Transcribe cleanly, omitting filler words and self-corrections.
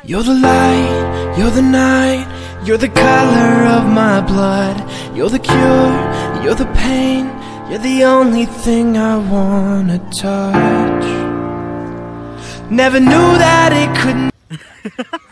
You're the light, you're the night, you're the color of my blood. You're the cure, you're the pain, you're the only thing I wanna touch. Never knew that it could